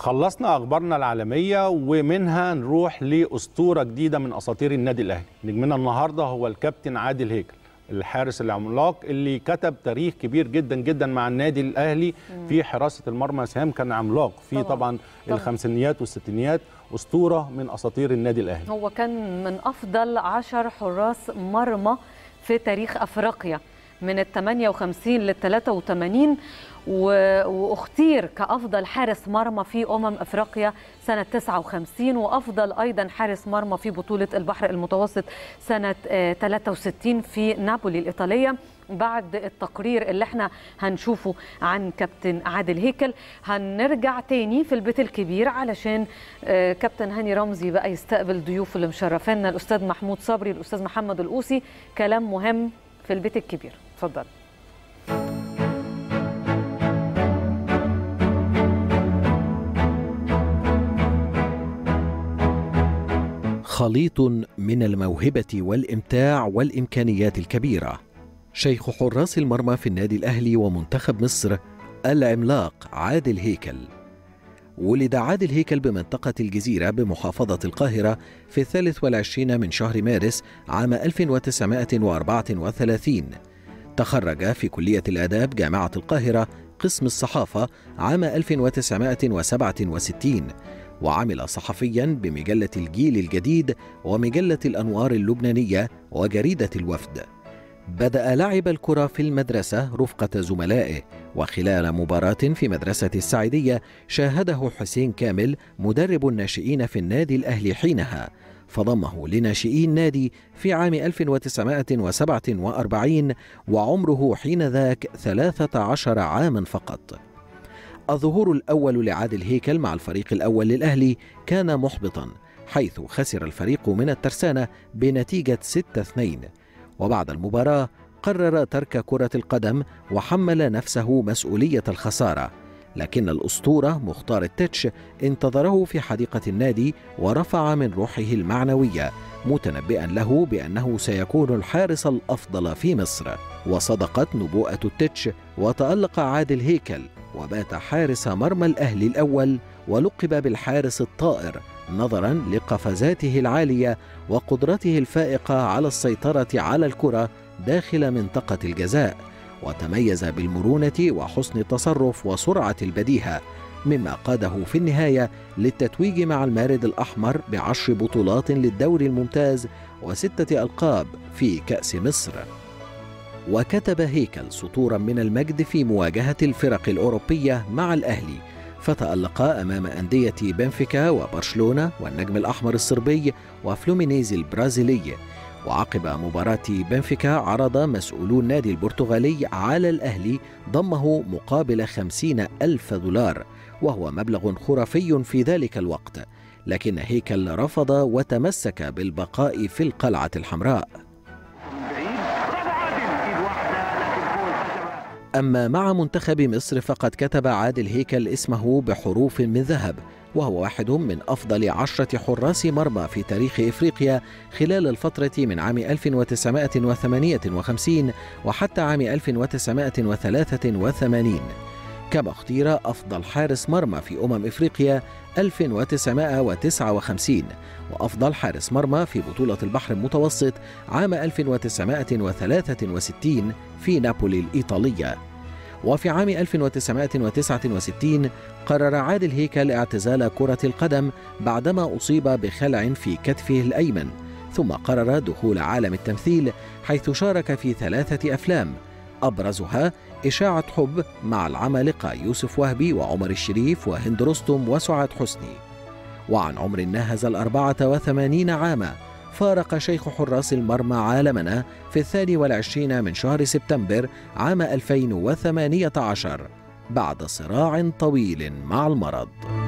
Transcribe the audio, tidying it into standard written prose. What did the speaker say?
خلصنا أخبارنا العالمية ومنها نروح لأسطورة جديدة من أساطير النادي الأهلي. نجمنا النهاردة هو الكابتن عادل هيكل، الحارس العملاق اللي كتب تاريخ كبير جدا جدا مع النادي الأهلي في حراسة المرمى. سهام كان عملاق في طبعا الخمسينيات والستينيات، أسطورة من أساطير النادي الأهلي. هو كان من أفضل 10 حراس مرمى في تاريخ أفريقيا من ال 58 لل 83، واختير كأفضل حارس مرمى في أفريقيا سنة 59، وأفضل أيضا حارس مرمى في بطولة البحر المتوسط سنة 63 في نابولي الإيطالية. بعد التقرير اللي احنا هنشوفه عن كابتن عادل هيكل هنرجع تاني في البيت الكبير علشان كابتن هاني رمزي بقى يستقبل ضيوف اللي مشرفينا، الأستاذ محمود صبري، الأستاذ محمد القوسي. كلام مهم في البيت الكبير، اتفضل. خليط من الموهبة والإمتاع والإمكانيات الكبيرة. شيخ حراس المرمى في النادي الأهلي ومنتخب مصر العملاق عادل هيكل. ولد عادل هيكل بمنطقة الجزيرة بمحافظة القاهرة في 23 من شهر مارس عام 1934. تخرج في كلية الآداب جامعة القاهرة قسم الصحافة عام 1967، وعمل صحفيا بمجلة الجيل الجديد ومجلة الأنوار اللبنانية وجريدة الوفد. بدأ لعب الكرة في المدرسة رفقة زملائه، وخلال مباراة في مدرسة السعيدية شاهده حسين كامل مدرب الناشئين في النادي الأهلي حينها، فضمه لناشئي النادي في عام 1947 وعمره حينذاك 13 عاما فقط. الظهور الأول لعادل هيكل مع الفريق الأول للأهلي كان محبطا، حيث خسر الفريق من الترسانة بنتيجة 6-2، وبعد المباراة قرر ترك كرة القدم وحمل نفسه مسؤولية الخسارة. لكن الأسطورة مختار التتش انتظره في حديقة النادي ورفع من روحه المعنوية، متنبئا له بأنه سيكون الحارس الأفضل في مصر. وصدقت نبوءة التتش وتألق عادل هيكل وبات حارس مرمى الأهلي الأول، ولقب بالحارس الطائر نظرا لقفزاته العالية وقدرته الفائقة على السيطرة على الكرة داخل منطقة الجزاء، وتميز بالمرونة وحسن التصرف وسرعة البديهة، مما قاده في النهاية للتتويج مع المارد الأحمر ب10 بطولات للدوري الممتاز و6 ألقاب في كأس مصر. وكتب هيكل سطورا من المجد في مواجهة الفرق الأوروبية مع الأهلي، فتألق أمام أندية بنفيكا وبرشلونة والنجم الأحمر الصربي وفلومينيز البرازيلي. وعقب مباراة بنفيكا عرض مسؤولو النادي البرتغالي على الأهلي ضمه مقابل 50,000 دولار، وهو مبلغ خرافي في ذلك الوقت، لكن هيكل رفض وتمسك بالبقاء في القلعة الحمراء. أما مع منتخب مصر فقد كتب عادل هيكل اسمه بحروف من ذهب، وهو واحد من أفضل 10 حراس مرمى في تاريخ إفريقيا خلال الفترة من عام 1958 وحتى عام 1983، كما اختير أفضل حارس مرمى في إفريقيا 1959 وأفضل حارس مرمى في بطولة البحر المتوسط عام 1963 في نابولي الإيطالية. وفي عام 1969 قرر عادل هيكل اعتزال كرة القدم بعدما أصيب بخلع في كتفه الأيمن، ثم قرر دخول عالم التمثيل، حيث شارك في 3 أفلام، أبرزها إشاعة حب مع العمالقة يوسف وهبي وعمر الشريف وهند رستم وسعاد حسني. وعن عمر ناهز 84 عاما فارق شيخ حراس المرمى عالمنا في 22 من شهر سبتمبر عام 2018 بعد صراع طويل مع المرض.